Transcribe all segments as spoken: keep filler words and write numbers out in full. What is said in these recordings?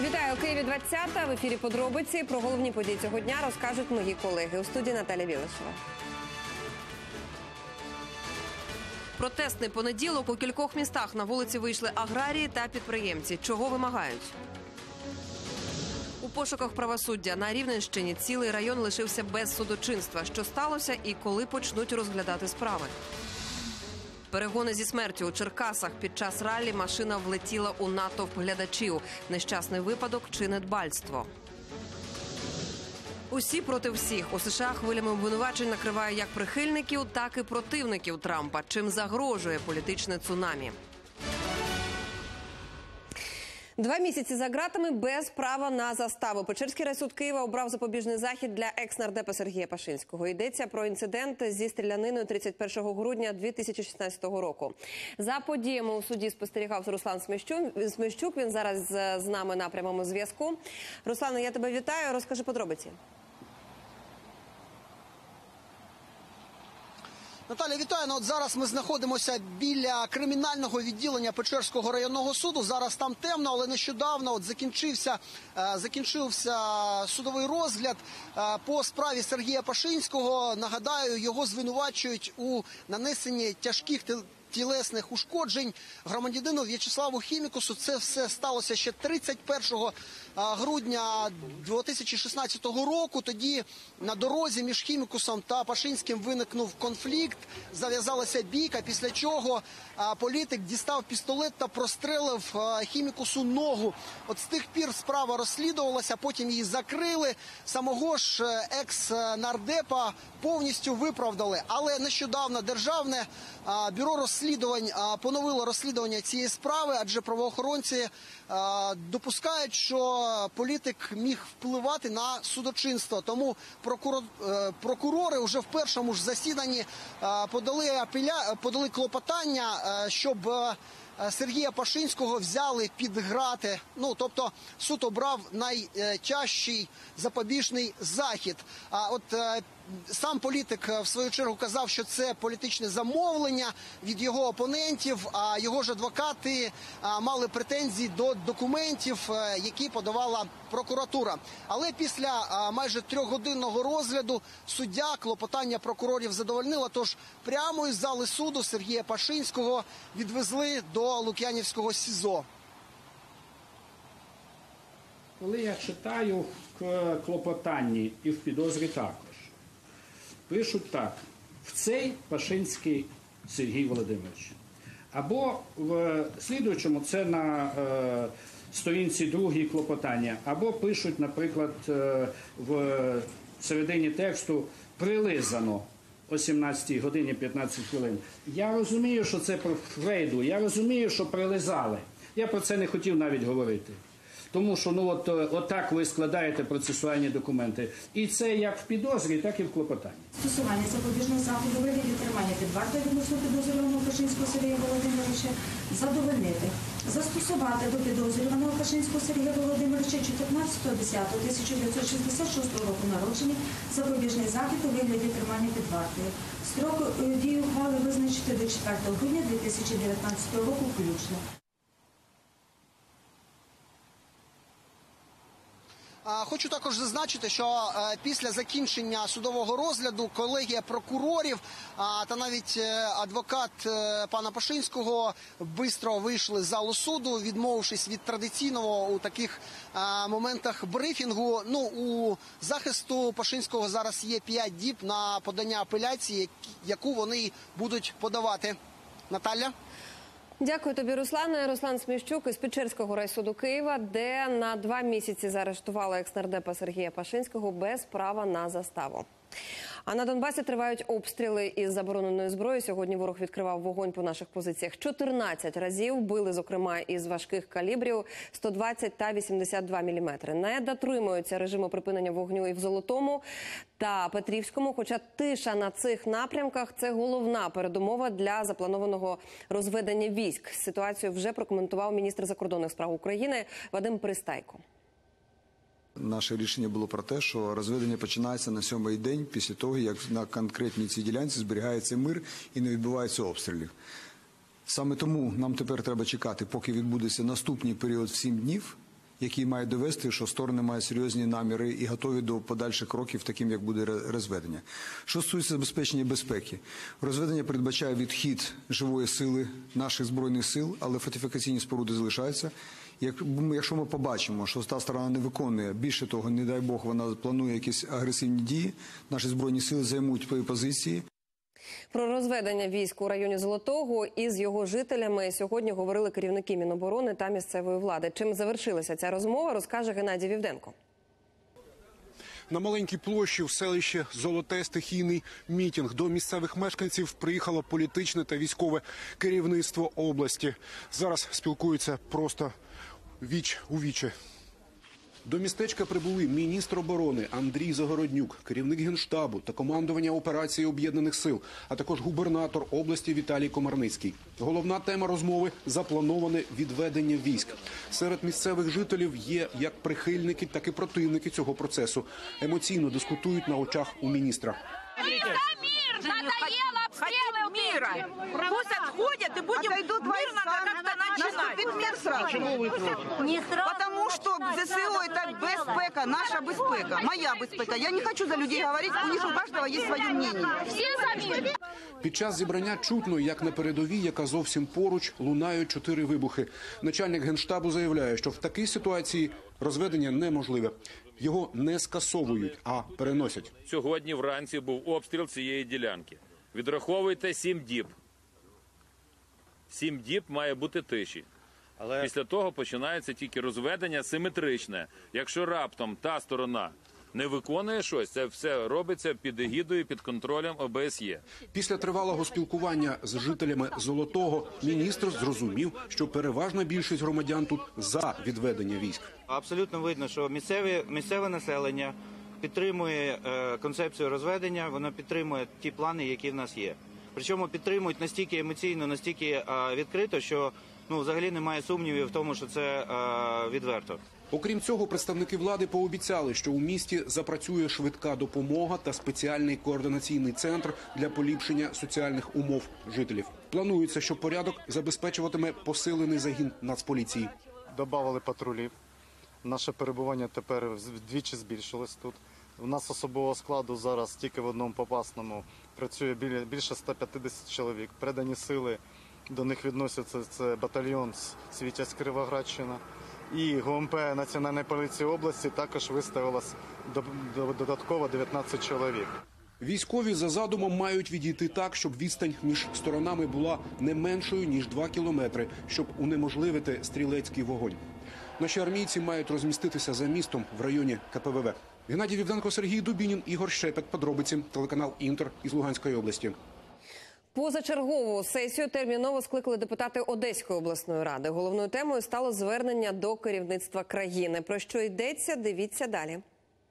Вітаю, у Києві двадцята. В ефірі подробиці. Про головні події цього дня розкажуть мої колеги. У студії Наталя Білишева. Протестний понеділок. У кількох містах на вулиці вийшли аграрії та підприємці. Чого вимагають? У пошуках правосуддя на Рівненщині цілий район лишився без судочинства. Що сталося і коли почнуть розглядати справи? Перегони зі смертю у Черкасах. Під час раллі машина влетіла у натовп глядачів. Нещасний випадок чи недбальство? Усі проти всіх. У США хвилями обвинувачень накриває як прихильників, так і противників Трампа. Чим загрожує політичне цунамі? Два місяці за ґратами без права на заставу. Печерський райсуд Києва обрав запобіжний захід для екс-нардепа Сергія Пашинського. Йдеться про інцидент зі стріляниною тридцять першого грудня дві тисячі шістнадцятого року. За подіями у суді спостерігав Руслан Смещук. Він зараз з нами на прямому зв'язку. Руслане, я тебе вітаю. Розкажи подробиці. Наталя, вітаю. Ну, от зараз ми знаходимося біля кримінального відділення Печерського районного суду. Зараз там темно, але нещодавно от закінчився, е, закінчився судовий розгляд е, по справі Сергія Пашинського. Нагадаю, його звинувачують у нанесенні тяжких тілесних ушкоджень громадянину В'ячеславу Хімікусу. Це все сталося ще тридцять першого грудня дві тисячі шістнадцятого року. Тоді на дорозі між Хімікусом та Пашинським виникнув конфлікт, зав'язалася бійка, після чого політик дістав пістолет та прострелив Хімікусу ногу. От з тих пір справа розслідувалася, потім її закрили. Самого ж екс-нардепа повністю виправдали. Але нещодавно Державне бюро розслідувань поновило розслідування цієї справи, адже правоохоронці допускають, що політик міг впливати на судочинство. Тому прокурор, прокурори вже в першому ж засіданні подали, апеля, подали клопотання, щоб Сергія Пашинського взяли під грати. Ну, тобто суд обрав найтяжчий запобіжний захід. А от сам політик в свою чергу казав, що це політичне замовлення від його опонентів, а його ж адвокати мали претензії до документів, які подавала прокуратура. Але після майже трьохгодинного розгляду суддя клопотання прокурорів задовольнила, тож прямо із зали суду Сергія Пашинського відвезли до Лук'янівського СІЗО. Коли я читаю в клопотанні і в підозрі також, пишуть так: в цей Пашинський Сергій Володимирович. Або в слідуючому, це на е, сторінці другій клопотання, або пишуть, наприклад, е, в середині тексту «прилизано» о сімнадцятій годині п'ятнадцять хвилин. Я розумію, що це про Фрейду, я розумію, що прилизали. Я про це не хотів навіть говорити. Тому що, ну, от, от так ви складаєте процесуальні документи. І це як в підозрі, так і в клопотанні. Стосування запобіжного заходу у вигляді тримання під вартою відносно підозрюваного Пашинського Сергія Володимировича задовольнити. Застосувати до підозрюваного Пашинського Сергія Володимировича чотирнадцятого лютого тисяча дев'ятсот шістдесят шостого року народження запобіжний захід у вигляді тримання під вартою. Строк дії ухвали визначити до четвертого грудня дві тисячі дев'ятнадцятого року включно. Хочу також зазначити, що після закінчення судового розгляду колегія прокурорів та навіть адвокат пана Пашинського швидко вийшли з залу суду, відмовившись від традиційного у таких моментах брифінгу. Ну, у захисту Пашинського зараз є п'ять діб на подання апеляції, яку вони будуть подавати. Наталя? Дякую тобі, Руслане. Руслан Смещук із Печерського райсуду Києва, де на два місяці заарештували екс-нардепа Сергія Пашинського без права на заставу. А на Донбасі тривають обстріли із забороненої зброї. Сьогодні ворог відкривав вогонь по наших позиціях чотирнадцять разів. Били, зокрема, із важких калібрів сто двадцять та вісімдесят два міліметри. Не дотримуються режиму припинення вогню і в Золотому та Петрівському. Хоча тиша на цих напрямках – це головна передумова для запланованого розведення військ. Ситуацію вже прокоментував міністр закордонних справ України Вадим Пристайко. Наше рішення було про те, що розведення починається на сьомий день після того, як на конкретній цій ділянці зберігається мир і не відбувається обстрілів. Саме тому нам тепер треба чекати, поки відбудеться наступний період в сім днів, який має довести, що сторони мають серйозні наміри і готові до подальших кроків, таким як буде розведення. Що стосується забезпечення безпеки, розведення передбачає відхід живої сили наших збройних сил, але фортифікаційні споруди залишаються. Якщо ми побачимо, що та сторона не виконує, більше того, не дай Бог, вона планує якісь агресивні дії, наші збройні сили займуть свої позиції. Про розведення військ у районі Золотого із його жителями сьогодні говорили керівники Міноборони та місцевої влади. Чим завершилася ця розмова, розкаже Геннадій Вівденко. На маленькій площі в селищі Золоте стихійний мітинг. До місцевих мешканців приїхало політичне та військове керівництво області. Зараз спілкуються просто віч у вічі. До містечка прибули міністр оборони Андрій Загороднюк, керівник Генштабу та командування операції Об'єднаних сил, а також губернатор області Віталій Комарницький. Головна тема розмови – заплановане відведення військ. Серед місцевих жителів є як прихильники, так і противники цього процесу. Емоційно дискутують на очах у міністра. Надоело обстрелы мира. Пусть отходят и будем мирно как-то начинать. Наступит мир сразу. Не сразу. Потому что ЗСУ это безпека, наша безпека, моя безпека. Я не хочу за людей говорить, у них у каждого есть свое мнение. Все за мир. Під час зібрання чутно, як на передовій, яка зовсім поруч, лунають чотири вибухи. Начальник Генштабу заявляє, що в такій ситуації розведення неможливе. Його не скасовують, а переносять. Сьогодні вранці був обстріл цієї ділянки. Відраховуйте сім діб. Сім діб має бути тиші. Але після того починається тільки розведення симетричне. Якщо раптом та сторона не виконує щось, це все робиться під егідою, під контролем О Б С Є. Після тривалого спілкування з жителями Золотого міністр зрозумів, що переважна більшість громадян тут за відведення військ. Абсолютно видно, що місцеві, місцеве населення підтримує е, концепцію розведення, воно підтримує ті плани, які в нас є. Причому підтримують настільки емоційно, настільки е, відкрито, що ну, взагалі немає сумнівів в тому, що це е, відверто. Окрім цього, представники влади пообіцяли, що у місті запрацює швидка допомога та спеціальний координаційний центр для поліпшення соціальних умов жителів. Планується, що порядок забезпечуватиме посилений загін Нацполіції. Добавили патрулів. Наше перебування тепер вдвічі збільшилось тут. У нас особового складу зараз тільки в одному Попасному працює більше ста п'ятдесят чоловік. Передані сили, до них відносяться це батальйон Світязь Кривоградщина. І Г У М П Національної поліції області також виставилось додатково дев'ятнадцять чоловік. Військові за задумом мають відійти так, щоб відстань між сторонами була не меншою, ніж два кілометри, щоб унеможливити стрілецький вогонь. Наші армійці мають розміститися за містом в районі К П В В. Геннадій Вівденко, Сергій Дубінін, Ігор Шепет. Подробиці. Телеканал Інтер із Луганської області. Позачергову сесію терміново скликали депутати Одеської обласної ради. Головною темою стало звернення до керівництва країни. Про що йдеться, дивіться далі.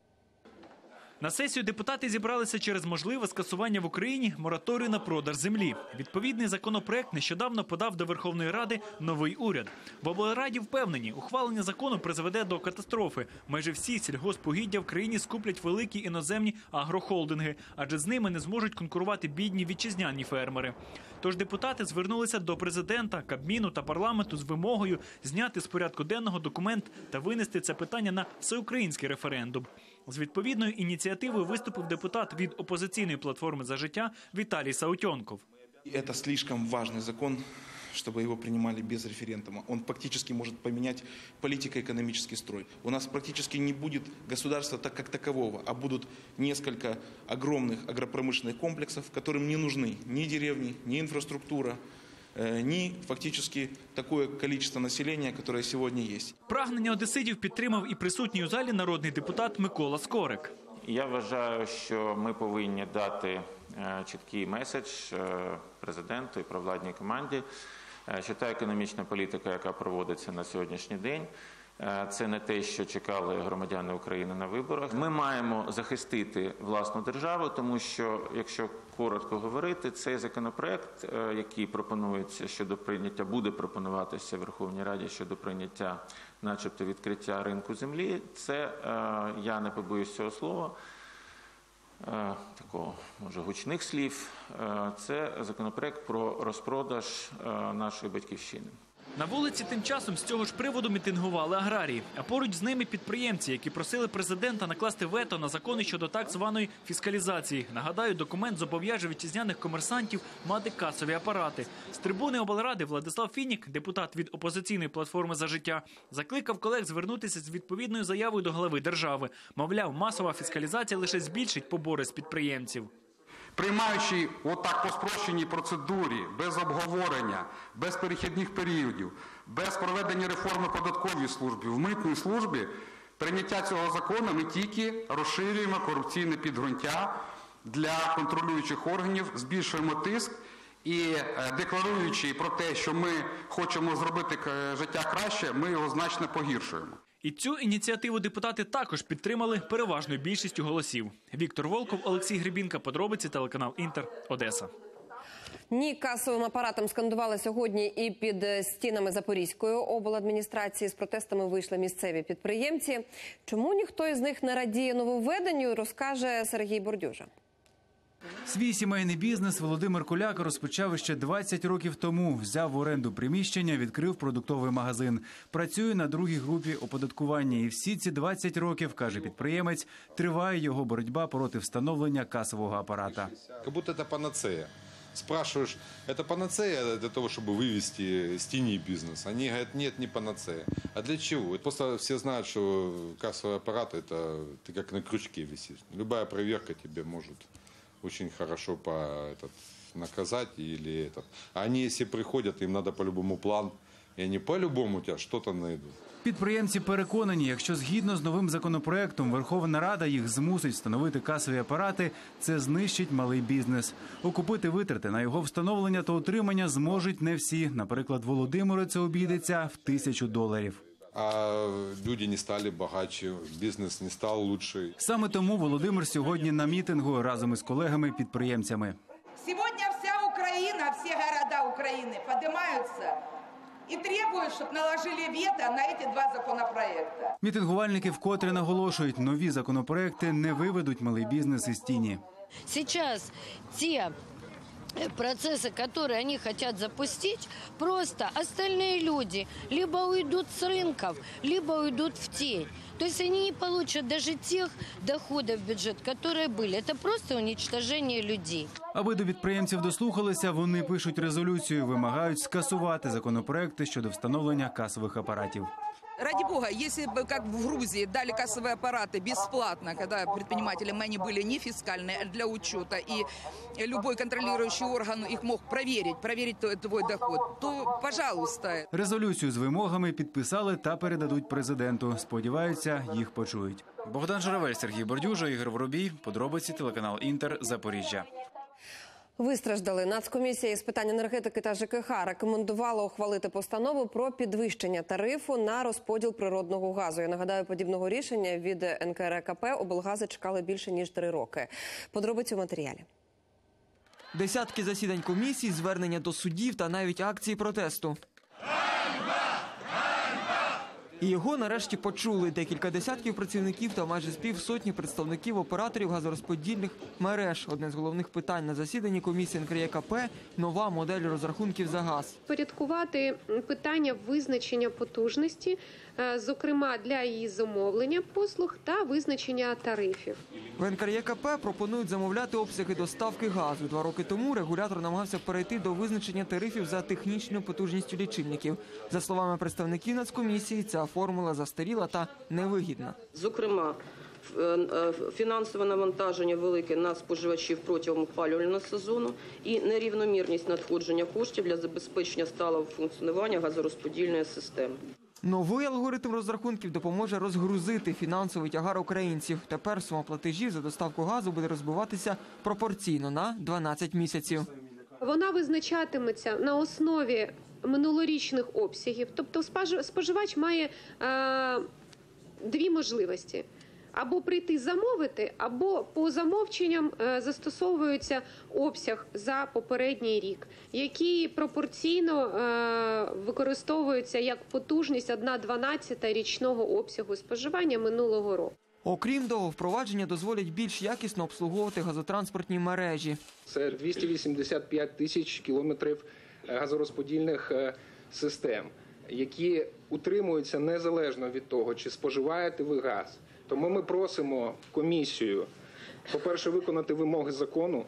На сесію депутати зібралися через можливе скасування в Україні мораторію на продаж землі. Відповідний законопроект нещодавно подав до Верховної Ради новий уряд. В облраді впевнені, ухвалення закону призведе до катастрофи. Майже всі сільгоспугіддя в країні скуплять великі іноземні агрохолдинги, адже з ними не зможуть конкурувати бідні вітчизняні фермери. Тож депутати звернулися до президента, Кабміну та парламенту з вимогою зняти з порядку денного документ та винести це питання на всеукраїнський референдум. З відповідною ініціативою виступив депутат від опозиційної платформи «За життя» Віталій Саутенков. Это слишком важный закон, чтобы его принимали без референдума. Он фактически может поменять политико-экономический строй. У нас практически не будет государства так как такового, а будут несколько огромных агропромышленных комплексов, которым не нужны ни деревни, ни инфраструктура, ні фактично такое количество населення, яке сьогодні є. Прагнення одеситів підтримав і присутній у залі народний депутат Микола Скорик. Я вважаю, що ми повинні дати чіткий меседж президенту і провладній команді, що та економічна політика, яка проводиться на сьогоднішній день, це не те, що чекали громадяни України на виборах. Ми маємо захистити власну державу, тому що, якщо коротко говорити, цей законопроект, який пропонується щодо прийняття, буде пропонуватися в Верховній Раді щодо прийняття, начебто, відкриття ринку землі, це, я не побоюсь цього слова, такого, може, гучних слів, це законопроект про розпродаж нашої батьківщини. На вулиці тим часом з цього ж приводу мітингували аграрії, а поруч з ними підприємці, які просили президента накласти вето на закони щодо так званої фіскалізації. Нагадаю, документ зобов'яже вітчизняних комерсантів мати касові апарати. З трибуни облради Владислав Фінік, депутат від опозиційної платформи «За життя», закликав колег звернутися з відповідною заявою до глави держави. Мовляв, масова фіскалізація лише збільшить побори з підприємців. Приймаючи отак по спрощеній процедурі, без обговорення, без перехідних періодів, без проведення реформи податковій службі, в митній службі, прийняття цього закону ми тільки розширюємо корупційне підґрунтя для контролюючих органів, збільшуємо тиск і, декларуючи про те, що ми хочемо зробити життя краще, ми його значно погіршуємо. І цю ініціативу депутати також підтримали переважною більшістю голосів. Віктор Волков, Олексій Гребінка, подробиці, телеканал «Інтер», Одеса. Ні касовим апаратом скандували сьогодні і під стінами Запорізької обладміністрації. З протестами вийшли місцеві підприємці. Чому ніхто із них не радіє нововведенню, розкаже Сергій Бордюжа. Свій сімейний бізнес Володимир Куляк розпочав ще двадцять років тому. Взяв в оренду приміщення, відкрив продуктовий магазин. Працює на другій групі оподаткування. І всі ці двадцять років, каже підприємець, триває його боротьба проти встановлення касового апарата. Как будто это панацея. Спрашиваешь, это панацея для того, чтобы вывести с тени бизнес? Они говорят, нет, не панацея. А для чего? Просто все знают, что кассовый аппарат, это ты как на крючке висишь. Любая проверка тебе может очень хорошо по, этот, наказать. Или этот. А они, если приходят, им надо по-любому план, и они по-любому у тебя что-то найдут. Підприємці переконані, якщо згідно з новим законопроектом Верховна Рада їх змусить встановити касові апарати, це знищить малий бізнес. Окупити витрати на його встановлення та утримання зможуть не всі. Наприклад, Володимиру це обійдеться в тисячу доларів. А люди не стали багатші, бізнес не став лучший. Саме тому Володимир сьогодні на мітингу разом із колегами-підприємцями. Сьогодні вся Україна, всі міста України піднімаються і требують, щоб наложили вето на ці два законопроекти. Мітингувальники вкотре наголошують, нові законопроекти не виведуть малий бізнес із тіні. Сейчас те процессы, которые они хотят запустить, просто остальные люди либо уйдут с рынков, либо уйдут в тень. То есть они не получат даже тех доходов в бюджет, которые были. Это просто уничтожение людей. Аби до підприємців дослухалися, вони пишуть резолюцію, вимагають скасувати законопроекти щодо встановлення касових апаратів. Ради бога, если бы, как в Грузии, дали кассовые аппараты бесплатно, когда предпринимателям они были не фискальные, а для учета, и любой контролирующий орган их мог проверить, проверить твой доход, то, пожалуйста. Резолюцію з вимогами підписали та передадуть президенту. Сподіваються, їх почують. Богдан Журавель, Сергій Бордюжа, Ігор Воробій. Подробиці, телеканал «Інтер», Запоріжжя. Вистраждали. Нацкомісія з питань енергетики та ЖКХ рекомендувала ухвалити постанову про підвищення тарифу на розподіл природного газу. Я нагадаю, подібного рішення від ен ка ер е ка пе облгази чекали більше ніж три роки. Подробиці у матеріалі. Десятки засідань комісій, звернення до судів та навіть акції протесту. І його нарешті почули. Декілька десятків працівників та майже з півсотні представників операторів газорозподільних мереж. Одне з головних питань на засіданні комісії ен ка ер е ка пе – нова модель розрахунків за газ. Порядкувати питання визначення потужності, зокрема для її замовлення послуг та визначення тарифів. В ен ка ер е ка пе пропонують замовляти обсяги доставки газу. Два роки тому регулятор намагався перейти до визначення тарифів за технічною потужністю лічильників. За словами представників Нацкомісії, ця формула застаріла та невигідна. Зокрема, фінансове навантаження велике на споживачів протягом опалювального сезону і нерівномірність надходження коштів для забезпечення сталого функціонування газорозподільної системи. Новий алгоритм розрахунків допоможе розгрузити фінансовий тягар українців. Тепер сума платежів за доставку газу буде розбиватися пропорційно на дванадцять місяців. Вона визначатиметься на основі минулорічних обсягів. Тобто споживач має е, дві можливості. Або прийти замовити, або по замовченням е, застосовується обсяг за попередній рік, який пропорційно е, використовується як потужність одна дванадцята річного обсягу споживання минулого року. Окрім того, впровадження дозволять більш якісно обслуговувати газотранспортні мережі. Це двісті вісімдесят п'ять тисяч кілометрів газорозподільних систем. які утримуються незалежно від того, чи споживаєте ви газ. Тому ми просимо комісію, по-перше, виконати вимоги закону,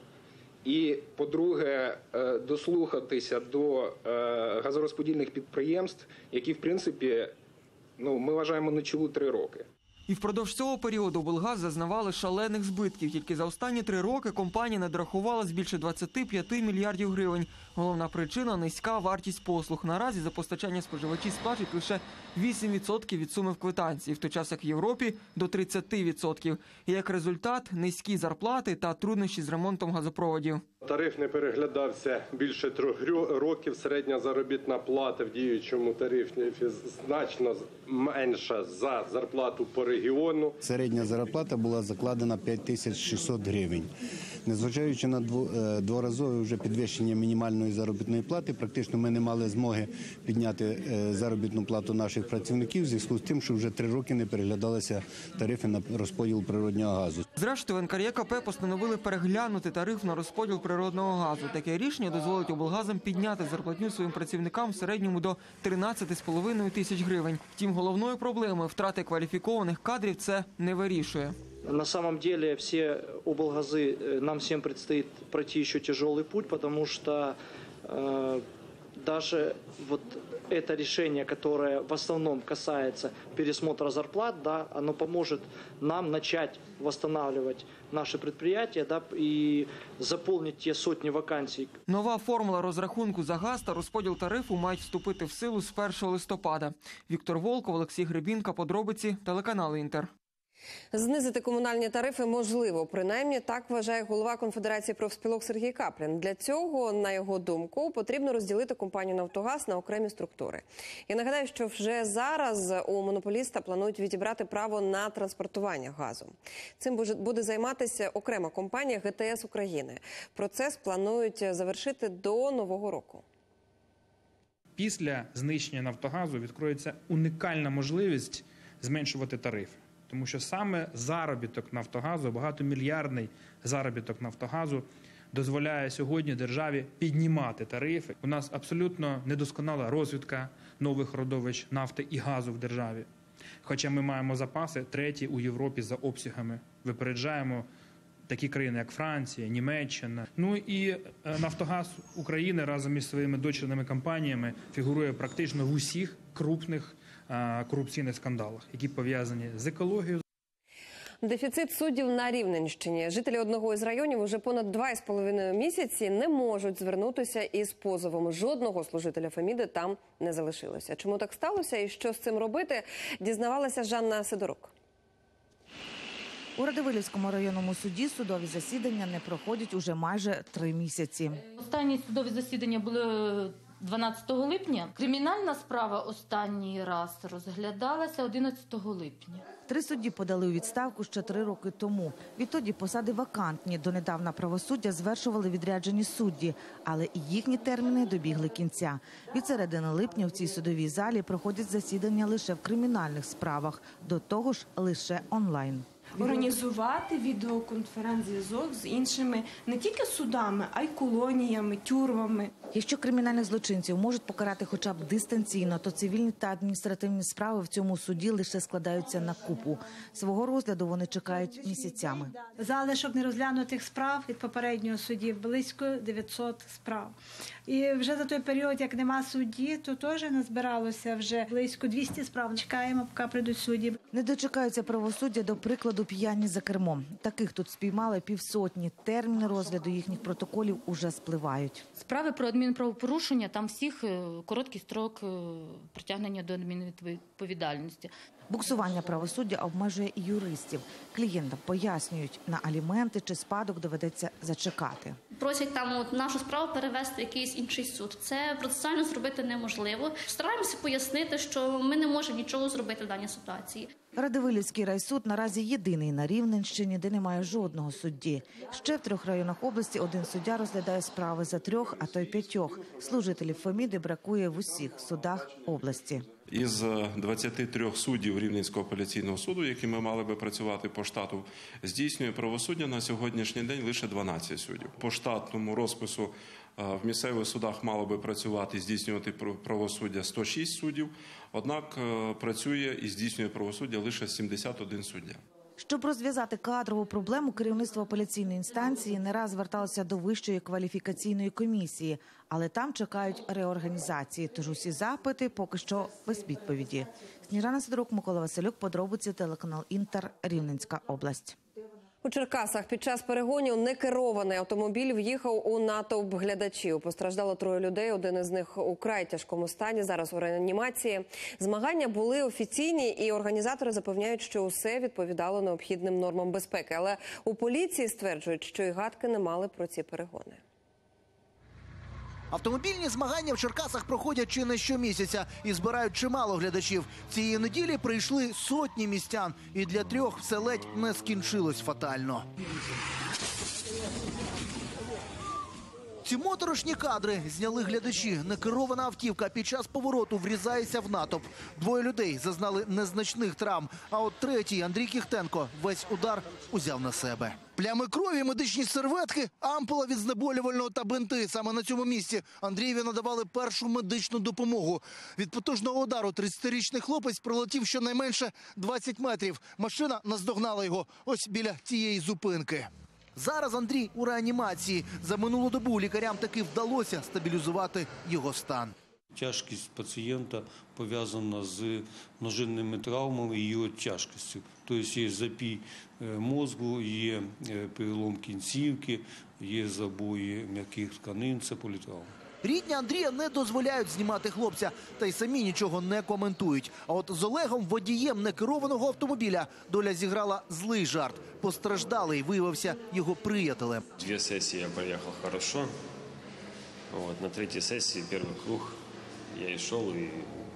і, по-друге, дослухатися до газорозподільних підприємств, які, в принципі, ну, ми вважаємо, не чули три роки. І впродовж цього періоду облгаз зазнавали шалених збитків. Тільки за останні три роки компанія надрахувалась більше двадцяти п'яти мільярдів гривень. Головна причина – низька вартість послуг. Наразі за постачання споживачі сплачують лише вісім відсотків від суми в квитанції, в той час як в Європі – до тридцяти відсотків. І як результат – низькі зарплати та труднощі з ремонтом газопроводів. Тариф не переглядався більше трьох років. Середня заробітна плата в діючому тарифі значно менша за зарплату по регіону. Середня зарплата була закладена п'ять тисяч шістсот гривень. Незважаючи на дворазове вже підвищення мінімальної заробітної плати, практично ми не мали змоги підняти заробітну плату наших працівників в зв'язку з тим, що вже три роки не переглядалися тарифи на розподіл природнього газу. Зрештою, в ен ка ер є ка пе постановили переглянути тариф на розподіл природного газу. Таке рішення дозволить облгазам підняти зарплатню своїм працівникам в середньому до тринадцяти з половиною тисяч гривень. Втім, головною проблемою втрати кваліфікованих кадрів це не вирішує. На самом деле все облгазы, нам всем предстоит пройти еще тяжелый путь, потому что э, даже вот это решение, которое в основном касается пересмотра зарплат, да, оно поможет нам начать восстанавливать наши предприятия, да, и заполнить те сотни вакансий. Нова формула розрахунку за газ та розподіл тарифу мають вступити в силу з першого листопада. Віктор Волков, Олексій Гребінка, подробиці, телеканал «Інтер». Знизити комунальні тарифи можливо, принаймні так вважає голова Конфедерації профспілок Сергій Каплін. Для цього, на його думку, потрібно розділити компанію «Нафтогаз» на окремі структури. Я нагадаю, що вже зараз у монополіста планують відібрати право на транспортування газу. Цим буде займатися окрема компанія ге те ес України. Процес планують завершити до Нового року. Після знищення «Нафтогазу» відкриється унікальна можливість зменшувати тарифи. Тому що саме заробіток «Нафтогазу», багатомільярдний заробіток «Нафтогазу» дозволяє сьогодні державі піднімати тарифи. У нас абсолютно недосконала розвідка нових родовищ нафти і газу в державі. Хоча ми маємо запаси треті у Європі за обсягами. Випереджаємо такі країни, як Франція, Німеччина. Ну і «Нафтогаз України» разом із своїми дочірними компаніями фігурує практично в усіх крупних корупційних скандалах, які пов'язані з екологією. Дефіцит суддів на Рівненщині. Жителі одного із районів уже понад два з половиною місяці не можуть звернутися із позовом. Жодного служителя Феміди там не залишилося. Чому так сталося і що з цим робити, дізнавалася Жанна Сидорук. У Радивилівському районному суді судові засідання не проходять уже майже три місяці. Останні судові засідання були дванадцятого липня. Кримінальна справа останній раз розглядалася одинадцятого липня. Три судді подали у відставку ще три роки тому. Відтоді посади вакантні. Донедавна правосуддя звершували відряджені судді, але і їхні терміни добігли кінця. Від середини липня в цій судовій залі проходять засідання лише в кримінальних справах. До того ж, лише онлайн. Організувати відеоконференц-зв'язок з іншими не тільки судами, а й колоніями, тюрмами. Якщо кримінальних злочинців можуть покарати хоча б дистанційно, то цивільні та адміністративні справи в цьому суді лише складаються на купу. Свого розгляду вони чекають місяцями. Залишок нерозглянутих справ від попереднього судді близько дев'ятсот справ. І вже за той період, як нема судді, то теж назбиралося вже близько двісті справ. Чекаємо, поки прийдуть судді. Не дочекаються правосуддя, до прикладу, п'яні за кермом. Таких тут спіймали півсотні. Терміни розгляду їхніх протоколів уже спливають. Справи про адмінправопорушення, там всіх короткий строк притягнення до адмінвідповідальності. Буксування правосуддя обмежує і юристів. Клієнтам пояснюють, на аліменти чи спадок доведеться зачекати. Просять там от, нашу справу перевести в якийсь інший суд. Це процесуально зробити неможливо. Стараємося пояснити, що ми не можемо нічого зробити в даній ситуації. Радивилівський райсуд наразі єдиний на Рівненщині, де немає жодного судді. Ще в трьох районах області один суддя розглядає справи за трьох, а то й п'ятьох. Служителів Феміди бракує в усіх судах області. Із двадцяти трьох суддів Рівненського апеляційного суду, які ми мали би працювати по штату, здійснює правосуддя на сьогоднішній день лише дванадцять суддів. По штатному розпису В місцевих судах мало би працювати, здійснювати правосуддя сто шість суддів, однак працює і здійснює правосуддя лише сімдесят один суддя. Щоб розв'язати кадрову проблему, керівництво апеляційної інстанції не раз зверталося до Вищої кваліфікаційної комісії, але там чекають реорганізації, тож усі запити поки що без відповіді. Сніжана Сидорук, Микола Василюк, подробиці, телеканал Інтер, Рівненська область. У Черкасах під час перегонів некерований автомобіль в'їхав у натовп глядачів. Постраждало троє людей, один із них у край тяжкому стані, зараз у реанімації. Змагання були офіційні і організатори запевняють, що усе відповідало необхідним нормам безпеки. Але у поліції стверджують, що і гадки не мали про ці перегони. Автомобільні змагання в Черкасах проходять чи не щомісяця і збирають чимало глядачів. Цієї неділі прийшли сотні містян, і для трьох все ледь не скінчилось фатально. Ці моторошні кадри зняли глядачі. Некерована автівка під час повороту врізається в натовп. Двоє людей зазнали незначних травм, а от третій, Андрій Кіхтенко, весь удар узяв на себе. Плями крові, медичні серветки, ампула від знеболювального та бинти. Саме на цьому місці Андрієві надавали першу медичну допомогу. Від потужного удару тридцятирічний хлопець пролетів щонайменше двадцять метрів. Машина наздогнала його ось біля тієї зупинки. Зараз Андрій у реанімації. За минулу добу лікарям таки вдалося стабілізувати його стан. Тяжкість пацієнта пов'язана з множинними травмами і його тяжкістю. Тобто є запій мозку, є перелом кінцівки, є забої м'яких тканин, це політравма. Рідні Андрія не дозволяють знімати хлопця, та й самі нічого не коментують. А от з Олегом, водієм некерованого автомобіля, доля зіграла злий жарт. Постраждалий виявився його приятелем. Дві сесії я проїхав хорошо. Вот, на третій сесії, перший круг, я йшов і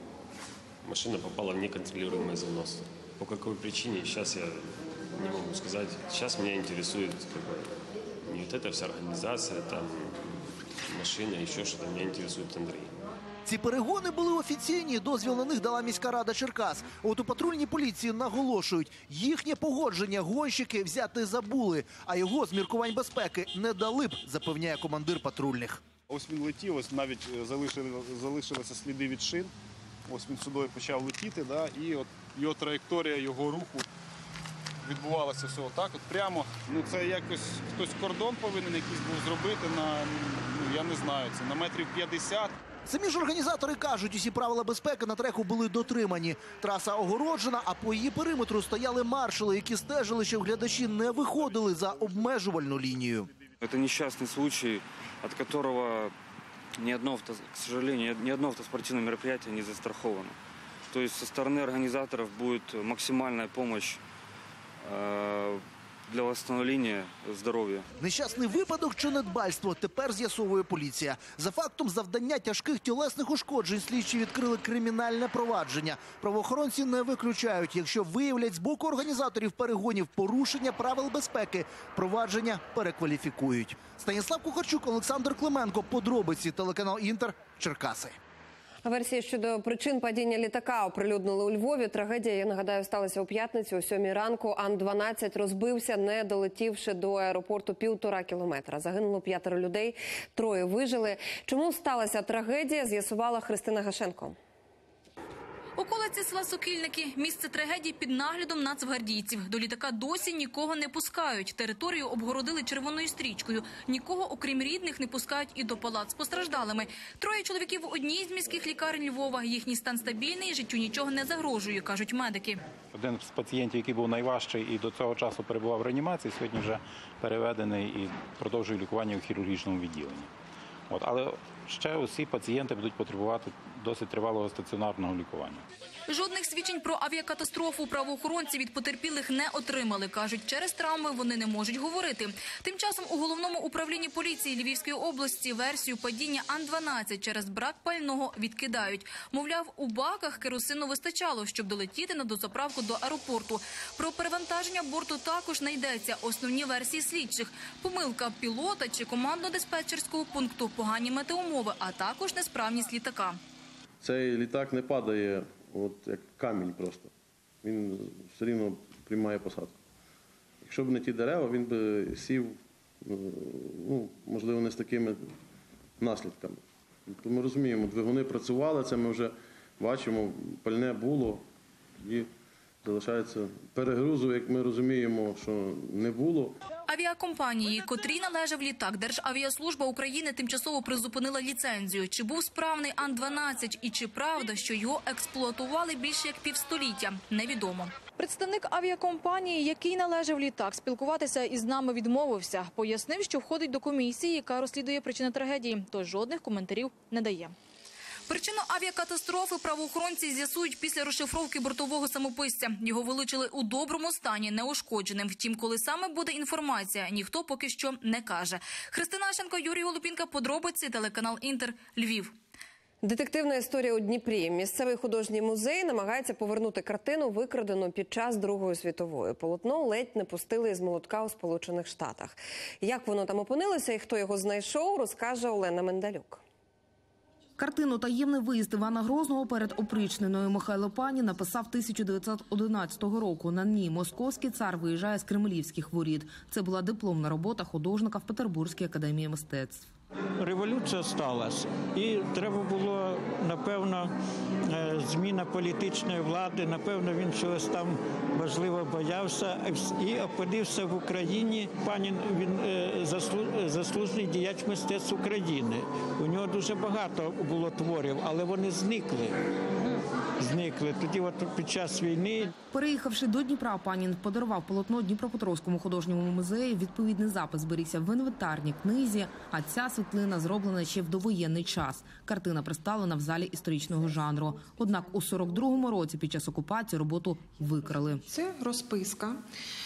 машина попала в неконтролируемый занос. По какой причине, сейчас я не могу сказать. Сейчас меня интересует как бы, не вот эта вся организация, там, машина, еще что-то. Меня интересует Андрей. Ці перегони були офіційні, дозвіл на них дала міська рада Черкас. От у патрульній поліції наголошують, їхнє погодження гонщики взяти забули, а його з міркувань безпеки не дали б, запевняє командир патрульних. Ось він летів, ось навіть залишили, залишилися сліди від шин. Ось він сюди почав летіти, да, і от його траєкторія, його руху відбувалося все отак, от прямо. Ну це якось хтось кордон повинен якийсь був зробити на, ну я не знаю, це на метрів п'ятдесят. Самі ж організатори кажуть, усі правила безпеки на треку були дотримані. Траса огороджена, а по її периметру стояли маршали, які стежили, щоб глядачі не виходили за обмежувальну лінію. Це нещасний случай, від якого ни одно, к сожалению, ни одно автоспортивное мероприятие не застраховано. То есть со стороны организаторов будет максимальная помощь э, для восстановления здоров'я. Нещасний випадок чи недбальство тепер з'ясовує поліція. За фактом завдання тяжких тілесних ушкоджень слідчі відкрили кримінальне провадження. Правоохоронці не виключають, якщо виявлять з боку організаторів перегонів порушення правил безпеки, провадження перекваліфікують. Станіслав Кухарчук, Олександр Клименко. Подробиці, телеканал Інтер, Черкаси. Версії щодо причин падіння літака оприлюднили у Львові. Трагедія, я нагадаю, сталася у п'ятницю о сьомій ранку. Ан дванадцять розбився, не долетівши до аеропорту півтора кілометра. Загинуло п'ятеро людей, троє вижили. Чому сталася трагедія, з'ясувала Христина Гашенко. Околиці села Сокільники – місце трагедії під наглядом нацгвардійців. До літака досі нікого не пускають. Територію обгородили червоною стрічкою. Нікого, окрім рідних, не пускають і до палат з постраждалими. Троє чоловіків в одній з міських лікарень Львова. Їхній стан стабільний, життю нічого не загрожує, кажуть медики. Один з пацієнтів, який був найважчий і до цього часу перебував в реанімації, сьогодні вже переведений і продовжує лікування у хірургічному відділенні. От, але ще усі пацієнти будуть потребувати досить тривалого стаціонарного лікування. Жодних свідчень про авіакатастрофу правоохоронці від потерпілих не отримали. Кажуть, через травми вони не можуть говорити. Тим часом у Головному управлінні поліції Львівської області версію падіння Ан дванадцять через брак пального відкидають. Мовляв, у баках керосину вистачало, щоб долетіти на дозаправку до аеропорту. Про перевантаження борту також не йдеться. Основні версії слідчих – помилка пілота чи командно-диспетчерського пункту, погані метеоумови, а також несправність літака. Цей літак не падає от як камінь просто. Він все рівно приймає посадку. Якщо б не ті дерева, він би сів, ну, можливо, не з такими наслідками. То ми розуміємо, двигуни працювали, це ми вже бачимо, пальне було і залишається перегрузу, як ми розуміємо, що не було. Авіакомпанії, котрій належав літак, Державіаслужба України тимчасово призупинила ліцензію. Чи був справний Ан дванадцять і чи правда, що його експлуатували більше як півстоліття, невідомо. Представник авіакомпанії, який належав літак, спілкуватися із нами відмовився. Пояснив, що входить до комісії, яка розслідує причини трагедії, тож жодних коментарів не дає. Причину авіакатастрофи правоохоронці з'ясують після розшифровки бортового самописця. Його вилучили у доброму стані, неушкодженим. Втім, коли саме буде інформація, ніхто поки що не каже. Христина Ашенко, Юрій Голубінка, подробиці, телеканал «Інтер», Львів. Детективна історія у Дніпрі. Місцевий художній музей намагається повернути картину, викрадену під час Другої світової. Полотно ледь не пустили із молотка у Сполучених Штатах. Як воно там опинилося і хто його знайшов, розкаже Олена Мендалюк. Картину «Таємний виїзд» Івана Грозного перед опричненою Михайло Панін написав тисяча дев'ятсот одинадцятого року. На ній московський цар виїжджає з кремлівських воріт. Це була дипломна робота художника в Петербурзькій академії мистецтв. Революція сталася, і треба було, напевно, зміна політичної влади, напевно, він чогось там важливо боявся і опинився в Україні. Панін, він заслужений діяч мистецтв України. У нього дуже багато було творів, але вони зникли. Зникли. Тоді от під час війни. Переїхавши до Дніпра, Панін подарував полотно Дніпропетровському художньому музею. Відповідний запис зберігся в інвентарній книзі, а ця світлина зроблена ще в довоєнний час. Картина представлена в залі історичного жанру. Однак у сорок другому році під час окупації роботу викрали. Це розписка,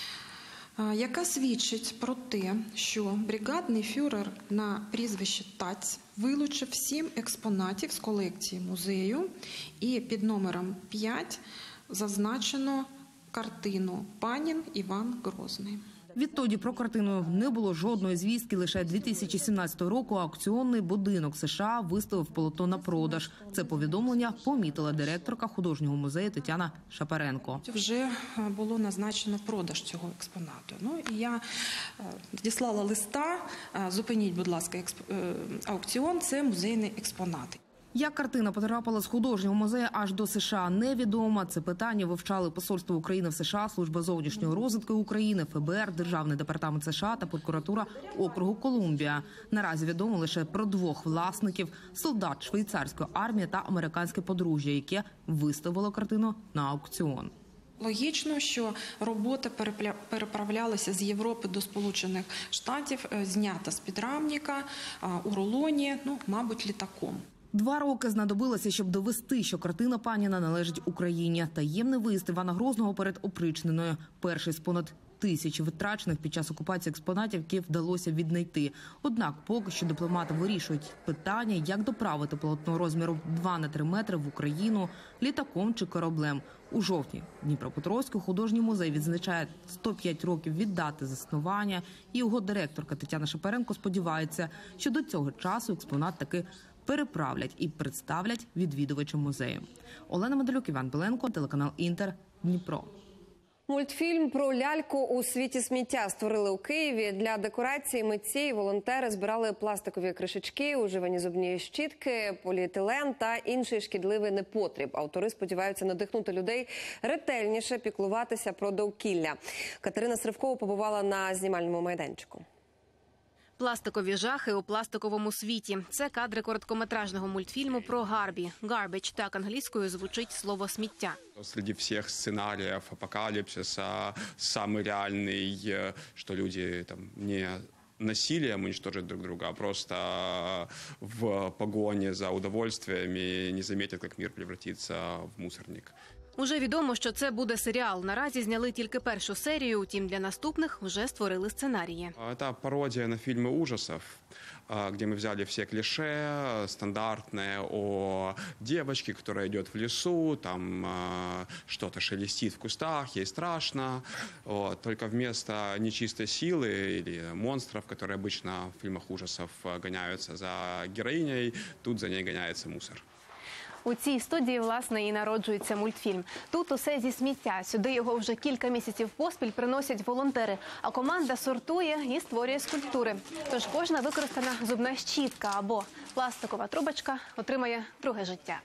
яка свідчить про те, що бригадний фюрер на прізвище Таць вилучив сім експонатів з колекції музею, і під номером п'ять зазначено картину «Панін Іван Грозний». Відтоді про картину не було жодної звістки. Лише дві тисячі сімнадцятого року аукціонний будинок США виставив полотно на продаж. Це повідомлення помітила директорка художнього музею Тетяна Шапаренко. Вже було назначено продаж цього експонату. Ну, і я відіслала листа, зупиніть, будь ласка, аукціон, це музейний експонат. Як картина потрапила з художнього музею аж до США, невідомо. Це питання вивчали Посольство України в США, Служба зовнішньої розвідки України, Ф Б Р, Державний департамент США та прокуратура округу Колумбія. Наразі відомо лише про двох власників – солдат швейцарської армії та американське подружжя, яке виставило картину на аукціон. Логічно, що робота переправлялася з Європи до Сполучених Штатів, знята з підрамника, у рулоні, ну, мабуть, літаком. Два роки знадобилося, щоб довести, що картина Паніна належить Україні. Таємний виїзд Івана Грозного перед опричненою. Перший з понад тисячі витрачених під час окупації експонатів, які вдалося віднайти. Однак поки що дипломати вирішують питання, як доправити полотно розміру два на три метри в Україну літаком чи кораблем. У жовтні Дніпропетровський художній музей відзначає сто п'ять років від дати заснування, і його директорка Тетяна Шапаренко сподівається, що до цього часу експонат таки переправлять і представлять відвідувачам музею. Олена Медалюк, Іван Беленко, телеканал «Інтер», Дніпро. Мультфільм про ляльку у світі сміття створили у Києві. Для декорації митці і волонтери збирали пластикові кришечки, уживані зубні щітки, поліетилен та інший шкідливий непотріб. Автори сподіваються надихнути людей ретельніше піклуватися про довкілля. Катерина Сривкова побувала на знімальному майданчику. Пластикові жахи у пластиковому світі. Це кадри короткометражного мультфільму про Гарбі. Garbage – так англійською звучить слово «сміття». Среди всех сценариев апокалипсиса самый реальный, что люди там не насилием уничтожат друг друга, а просто в погоне за удовольствиями не заметят, как мир превратится в мусорник. Уже відомо, що це буде серіал. Наразі зняли тільки першу серію, утім для наступних вже створили сценарії. Это пародия на фильмы ужасов, где мы взяли все клише стандартные о девочке, которая идет в лесу, там что-то шелестит в кустах, ей страшно. Вот. Только вместо нечистой силы или монстров, которые обычно в фильмах ужасов гоняются за героиней, тут за ней гоняется мусор. У цій студії, власне, і народжується мультфільм. Тут усе зі сміття. Сюди його вже кілька місяців поспіль приносять волонтери, а команда сортує і створює скульптури. Тож кожна використана зубна щітка або пластикова трубочка отримає друге життя.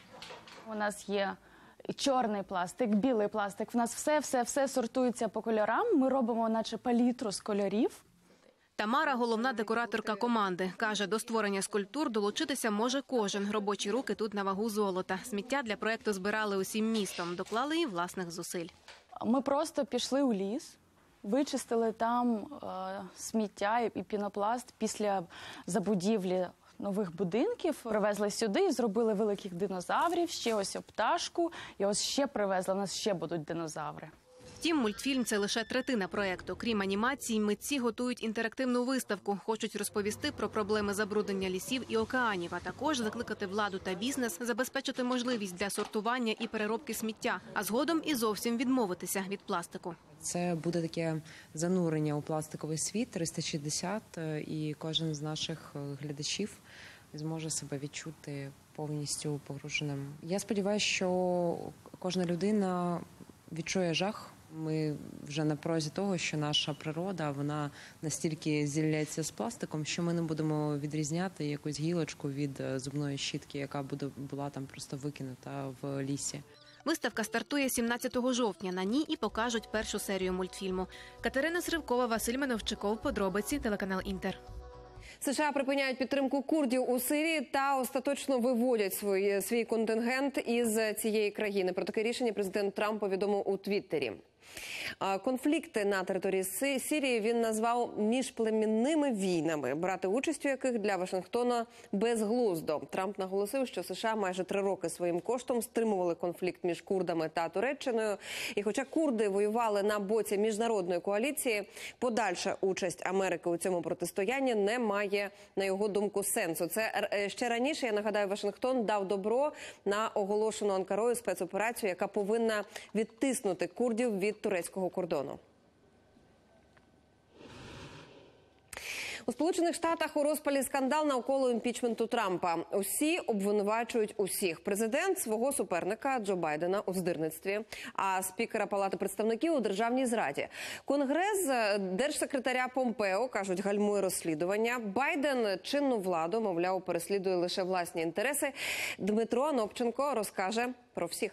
У нас є чорний пластик, білий пластик. В нас все-все-все сортується по кольорам. Ми робимо наче палітру з кольорів. Тамара – головна декораторка команди. Каже, до створення скульптур долучитися може кожен. Робочі руки тут на вагу золота. Сміття для проєкту збирали усім містом. Доклали і власних зусиль. Ми просто пішли у ліс, вичистили там е, сміття і пінопласт після забудівлі нових будинків. Привезли сюди і зробили великих динозаврів, ще ось пташку, і ось ще привезли, у нас ще будуть динозаври. Втім, мультфільм – це лише третина проєкту. Крім анімації, митці готують інтерактивну виставку. Хочуть розповісти про проблеми забруднення лісів і океанів, а також закликати владу та бізнес забезпечити можливість для сортування і переробки сміття, а згодом і зовсім відмовитися від пластику. Це буде таке занурення у пластиковий світ триста шістдесят, і кожен з наших глядачів зможе себе відчути повністю погруженим. Я сподіваюся, що кожна людина відчує жах. Ми вже на порозі того, що наша природа, вона настільки зілляється з пластиком, що ми не будемо відрізняти якусь гілочку від зубної щітки, яка буде була там просто викинута в лісі. Виставка стартує сімнадцятого жовтня. На ній і покажуть першу серію мультфільму. Катерина Сривкова, Василь Меновчиков. Подробиці, телеканал «Інтер». США припиняють підтримку курдів у Сирії та остаточно виводять свій, свій контингент із цієї країни. Про таке рішення президент Трамп повідомив у Твіттері. Конфлікти на території Сирії він назвав міжплемінними війнами, брати участь у яких для Вашингтона безглуздо. Трамп наголосив, що США майже три роки своїм коштом стримували конфлікт між курдами та Туреччиною. І хоча курди воювали на боці міжнародної коаліції, подальша участь Америки у цьому протистоянні не має, на його думку, сенсу. Це ще раніше, я нагадаю, Вашингтон дав добро на оголошену Анкарою спецоперацію, яка повинна відтиснути курдів від турецького кордону. У Сполучених Штатах у розпалі скандал навколо імпічменту Трампа. Усі обвинувачують усіх. Президент свого суперника Джо Байдена у здирництві, а спікера Палати представників у державній зраді. Конгрес держсекретаря Помпео, кажуть, гальмує розслідування. Байден чинну владу, мовляв, переслідує лише власні інтереси. Дмитро Анопченко розкаже про всіх.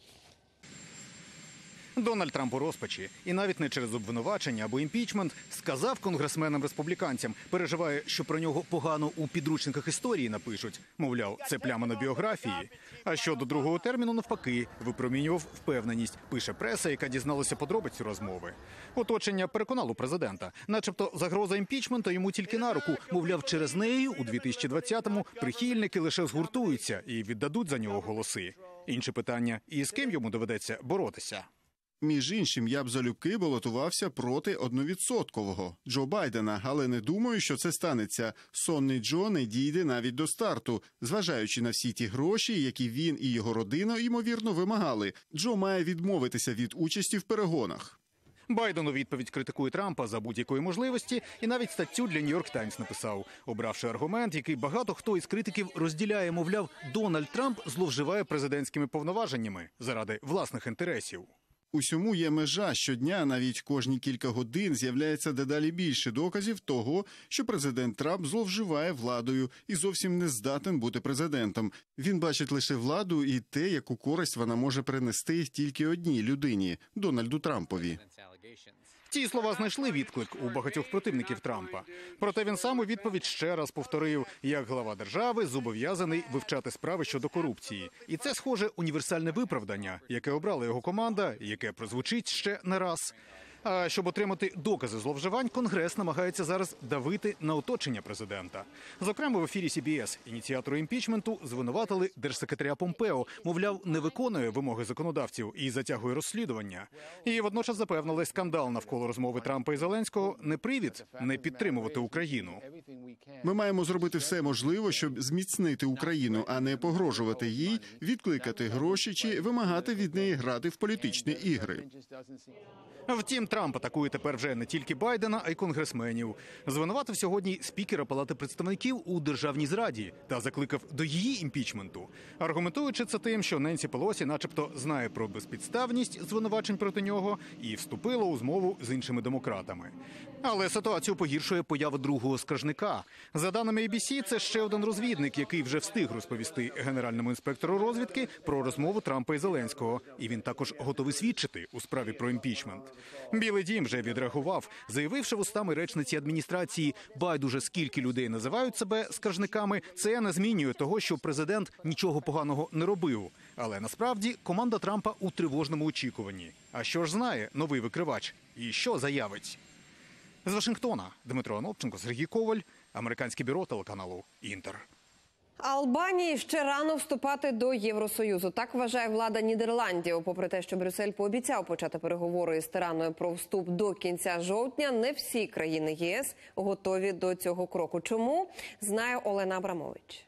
Дональд Трамп у розпачі. І навіть не через обвинувачення або імпічмент сказав конгресменам-республіканцям, переживає, що про нього погано у підручниках історії напишуть. Мовляв, це пляма на біографії. А щодо другого терміну, навпаки, випромінював впевненість, пише преса, яка дізналася подробиці розмови. Оточення переконало президента. Начебто загроза імпічменту йому тільки на руку. Мовляв, через неї у дві тисячі двадцятому прихильники лише згуртуються і віддадуть за нього голоси. Інше питання – і з ким йому доведеться боротися? Між іншим, я б залюбки балотувався проти одновідсоткового Джо Байдена, але не думаю, що це станеться. Сонний Джо не дійде навіть до старту, зважаючи на всі ті гроші, які він і його родина, ймовірно, вимагали. Джо має відмовитися від участі в перегонах. Байден у відповідь критикує Трампа за будь-якої можливості і навіть статтю для Нью-Йорк Таймс написав, обравши аргумент, який багато хто із критиків розділяє, мовляв, Дональд Трамп зловживає президентськими повноваженнями заради власних інтересів. Усьому є межа. Щодня, навіть кожні кілька годин, з'являється дедалі більше доказів того, що президент Трамп зловживає владою і зовсім не здатен бути президентом. Він бачить лише владу і те, яку користь вона може принести тільки одній людині – Дональду Трампові. Ці слова знайшли відклик у багатьох противників Трампа. Проте він сам у відповідь ще раз повторив, як глава держави зобов'язаний вивчати справи щодо корупції. І це, схоже, універсальне виправдання, яке обрала його команда, яке прозвучить ще не раз. А щоб отримати докази зловживань, Конгрес намагається зараз давити на оточення президента. Зокрема, в ефірі Сі Бі Ес ініціатори імпічменту звинуватили держсекретаря Помпео, мовляв, не виконує вимоги законодавців і затягує розслідування. І водночас запевнили, скандал навколо розмови Трампа і Зеленського не привід не підтримувати Україну. Ми маємо зробити все можливе, щоб зміцнити Україну, а не погрожувати їй, відкликати гроші чи вимагати від неї грати в політичні ігри. Втім, Трамп атакує тепер вже не тільки Байдена, а й конгресменів. Звинуватив сьогодні спікера Палати представників у державній зраді та закликав до її імпічменту, аргументуючи це тим, що Ненсі Пелосі начебто знає про безпідставність звинувачень проти нього і вступила у змову з іншими демократами. Але ситуацію погіршує поява другого скаржника. За даними ей бі сі, це ще один розвідник, який вже встиг розповісти генеральному інспектору розвідки про розмову Трампа і Зеленського. І він також готовий свідчити у справі про імпічмент. Білий дім вже відреагував, заявивши вустами речниці адміністрації: байдуже скільки людей називають себе скаржниками, це не змінює того, що президент нічого поганого не робив. Але насправді команда Трампа у тривожному очікуванні. А що ж знає новий викривач? І що заявить? З Вашингтона Дмитро Анопченко, Сергій Коваль, американське бюро телеканалу «Інтер». Албанії ще рано вступати до Євросоюзу. Так вважає влада Нідерландів. Попри те, що Брюссель пообіцяв почати переговори із Тираною про вступ до кінця жовтня, не всі країни ЄС готові до цього кроку. Чому? Знає Олена Абрамович.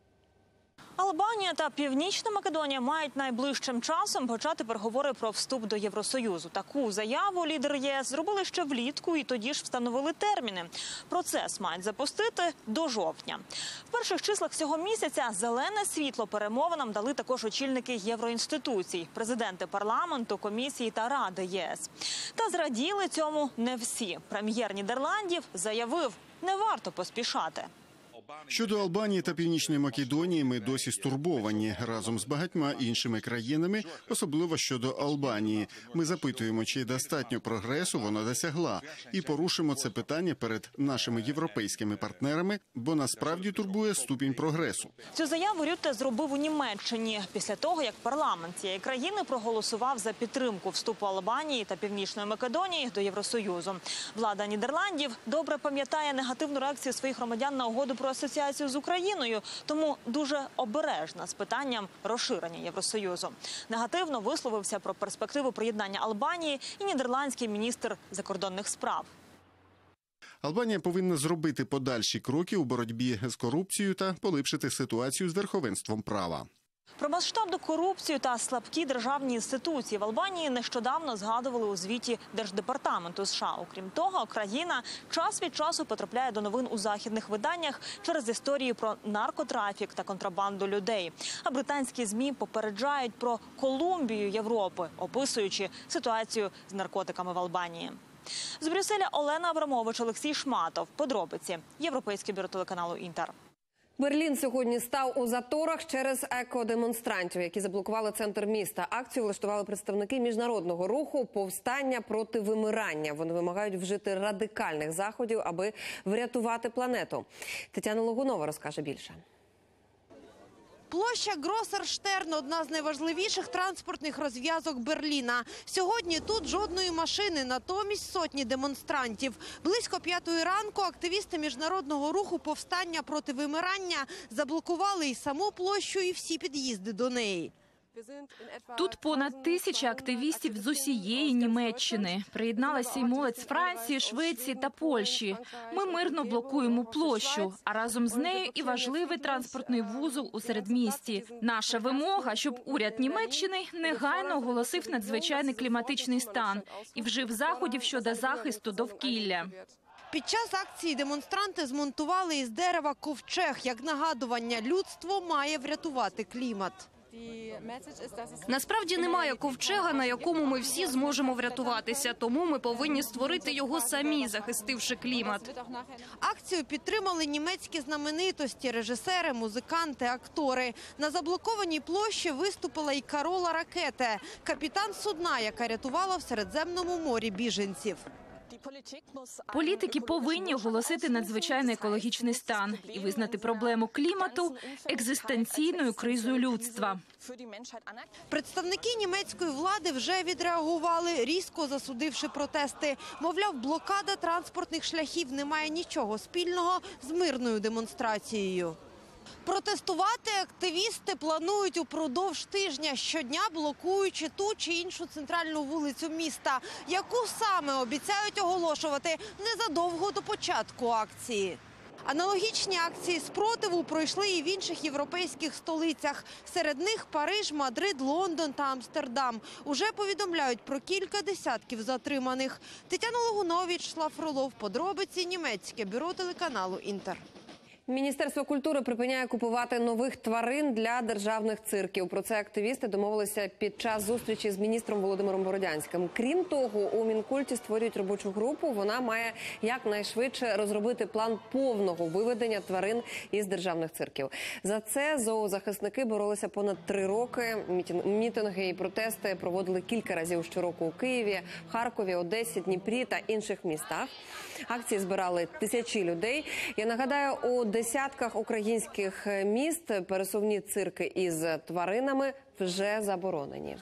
Албанія та Північна Македонія мають найближчим часом почати переговори про вступ до Євросоюзу. Таку заяву лідери ЄС зробили ще влітку і тоді ж встановили терміни. Процес мають запустити до жовтня. В перших числах цього місяця зелене світло перемовинам дали також очільники євроінституцій, президенти парламенту, комісії та ради ЄС. Та зраділи цьому не всі. Прем'єр Нідерландів заявив, не варто поспішати. Щодо Албанії та Північної Македонії ми досі стурбовані разом з багатьма іншими країнами, особливо щодо Албанії. Ми запитуємо, чи достатньо прогресу вона досягла, і порушимо це питання перед нашими європейськими партнерами, бо насправді турбує ступінь прогресу. Цю заяву Рютте зробив у Німеччині після того, як парламент цієї країни проголосував за підтримку вступу Албанії та Північної Македонії до Євросоюзу. Влада Нідерландів добре пам'ятає негативну реакцію своїх громадян на угоду про асоціацію з Україною, тому дуже обережна з питанням розширення Євросоюзу. Негативно висловився про перспективу приєднання Албанії і нідерландський міністр закордонних справ. Албанія повинна зробити подальші кроки у боротьбі з корупцією та поліпшити ситуацію з верховенством права. Про масштабну корупцію та слабкі державні інституції в Албанії нещодавно згадували у звіті Держдепартаменту США. Окрім того, країна час від часу потрапляє до новин у західних виданнях через історії про наркотрафік та контрабанду людей. А британські ЗМІ попереджають про Колумбію Європи, описуючи ситуацію з наркотиками в Албанії. З Брюсселя Олена Абрамович, Олексій Шматов. Подробиці. Європейське бюро телеканалу «Інтер». Берлін сьогодні став у заторах через екодемонстрантів, які заблокували центр міста. Акцію влаштували представники міжнародного руху «Повстання проти вимирання». Вони вимагають вжити радикальних заходів, аби врятувати планету. Тетяна Логунова розкаже більше. Площа Гроссер-Штерн – одна з найважливіших транспортних розв'язок Берліна. Сьогодні тут жодної машини, натомість сотні демонстрантів. Близько п'ятої ранку активісти міжнародного руху «Повстання проти вимирання» заблокували і саму площу, і всі під'їзди до неї. Тут понад тисяча активістів з усієї Німеччини. Приєдналася й молодь з Франції, Швеції та Польщі. Ми мирно блокуємо площу, а разом з нею і важливий транспортний вузол у середмісті. Наша вимога, щоб уряд Німеччини негайно оголосив надзвичайний кліматичний стан і вжив заходів щодо захисту довкілля. Під час акції демонстранти змонтували із дерева ковчег, як нагадування, людство має врятувати клімат. Насправді немає ковчега, на якому ми всі зможемо врятуватися, тому ми повинні створити його самі, захистивши клімат. Акцію підтримали німецькі знаменитості, режисери, музиканти, актори. На заблокованій площі виступила і Карола Ракете, капітан судна, яка рятувала в Середземному морі біженців. Політики повинні оголосити надзвичайний екологічний стан і визнати проблему клімату екзистенційною кризою людства. Представники німецької влади вже відреагували, різко засудивши протести. Мовляв, блокада транспортних шляхів не має нічого спільного з мирною демонстрацією. Протестувати активісти планують упродовж тижня, щодня блокуючи ту чи іншу центральну вулицю міста, яку саме обіцяють оголошувати незадовго до початку акції. Аналогічні акції спротиву пройшли і в інших європейських столицях. Серед них Париж, Мадрид, Лондон та Амстердам. Уже повідомляють про кілька десятків затриманих. Тетяна Логунова, Вячеслав Фролов. Подробиці. Німецьке бюро телеканалу «Інтер». Міністерство культури припиняє купувати нових тварин для державних цирків. Про це активісти домовилися під час зустрічі з міністром Володимиром Бородянським. Крім того, у Мінкульті створюють робочу групу. Вона має якнайшвидше розробити план повного виведення тварин із державних цирків. За це зоозахисники боролися понад три роки. Мітинги і протести проводили кілька разів щороку у Києві, Харкові, Одесі, Дніпрі та інших містах. Акції збирали тисячі людей. Я нагадаю, у десятках українських міст пересувні цирки із тваринами вже заборонені.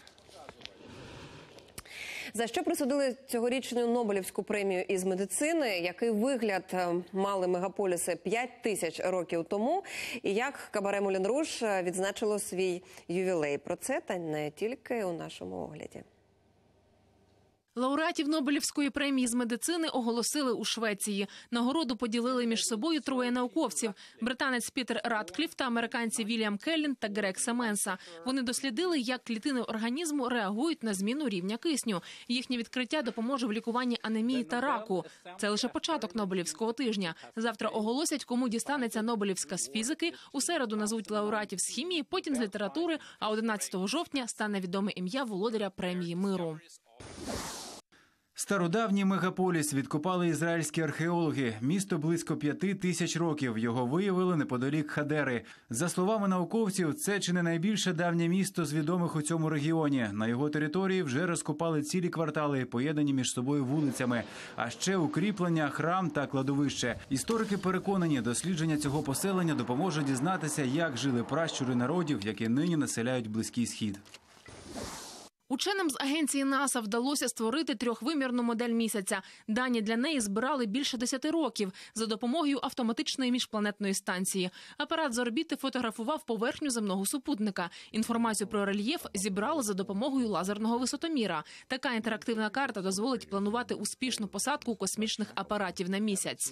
За що присудили цьогорічну Нобелівську премію із медицини? Який вигляд мали мегаполіси п'ять тисяч років тому? І як кабаре «Мулен Руж» відзначило свій ювілей? Про це та не тільки у нашому огляді. Лауреатів Нобелівської премії з медицини оголосили у Швеції. Нагороду поділили між собою троє науковців – британець Пітер Радкліф та американці Вільям Келлін та Грег Семенса. Вони дослідили, як клітини організму реагують на зміну рівня кисню. Їхнє відкриття допоможе в лікуванні анемії та раку. Це лише початок Нобелівського тижня. Завтра оголосять, кому дістанеться Нобелівська з фізики, у середу назвуть лауреатів з хімії, потім з літератури, а одинадцятого жовтня стане відоме ім'я володаря премії миру. Стародавній мегаполіс відкопали ізраїльські археологи. Місто близько п'яти тисяч років. Його виявили неподалік Хадери. За словами науковців, це чи не найбільше давнє місто з відомих у цьому регіоні. На його території вже розкопали цілі квартали, поєднані між собою вулицями. А ще укріплення, храм та кладовище. Історики переконані, дослідження цього поселення допоможе дізнатися, як жили пращури народів, які нині населяють Близький Схід. Ученим з агенції НАСА вдалося створити трьохвимірну модель місяця. Дані для неї збирали більше десяти років за допомогою автоматичної міжпланетної станції. Апарат з орбіти фотографував поверхню земного супутника. Інформацію про рельєф зібрали за допомогою лазерного висотоміра. Така інтерактивна карта дозволить планувати успішну посадку космічних апаратів на місяць.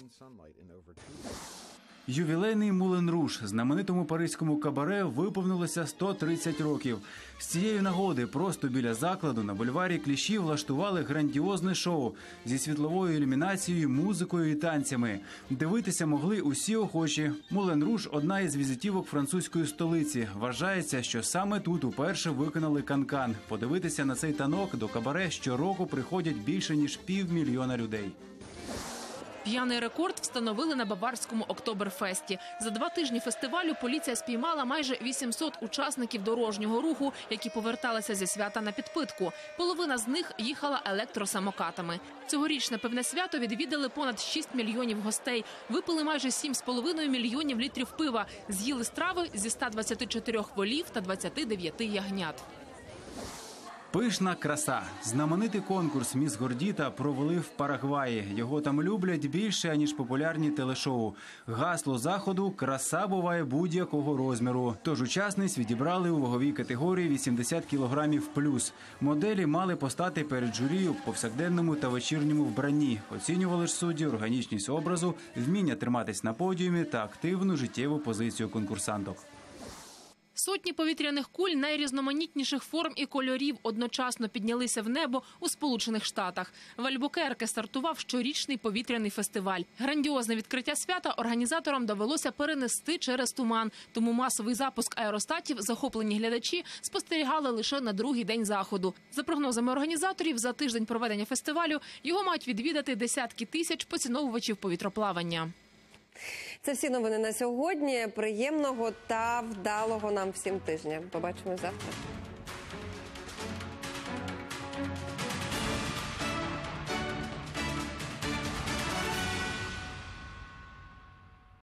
Ювілейний «Мулен Руж» знаменитому паризькому кабаре виповнилося сто тридцять років. З цієї нагоди просто біля закладу на бульварі Кліші влаштували грандіозне шоу зі світловою ілюмінацією, музикою і танцями. Дивитися могли усі охочі. «Мулен Руж» – одна із візитівок французької столиці. Вважається, що саме тут уперше виконали канкан. Подивитися на цей танок до кабаре щороку приходять більше ніж півмільйона людей. П'яний рекорд встановили на Баварському Октоберфесті. За два тижні фестивалю поліція спіймала майже вісімсот учасників дорожнього руху, які поверталися зі свята на підпитку. Половина з них їхала електросамокатами. Цьогорічне пивне свято відвідали понад шість мільйонів гостей. Випили майже сім з половиною мільйонів літрів пива. З'їли страви зі ста двадцяти чотирьох волів та двадцяти дев'яти ягнят. Пишна краса. Знаменитий конкурс «Міс Гордіта» провели в Парагваї. Його там люблять більше, ніж популярні телешоу. Гасло заходу – «Краса буває будь-якого розміру». Тож учасниць відібрали у ваговій категорії вісімдесят кілограмів плюс. Моделі мали постати перед журі у повсякденному та вечірньому вбранні. Оцінювали ж судді органічність образу, вміння триматись на подіумі та активну життєву позицію конкурсанток. Сотні повітряних куль найрізноманітніших форм і кольорів одночасно піднялися в небо у Сполучених Штатах. В Альбукерке стартував щорічний повітряний фестиваль. Грандіозне відкриття свята організаторам довелося перенести через туман. Тому масовий запуск аеростатів захоплені глядачі спостерігали лише на другий день заходу. За прогнозами організаторів, за тиждень проведення фестивалю його мають відвідати десятки тисяч поціновувачів повітроплавання. Це всі новини на сьогодні. Приємного та вдалого нам всім тижня. Побачимось завтра.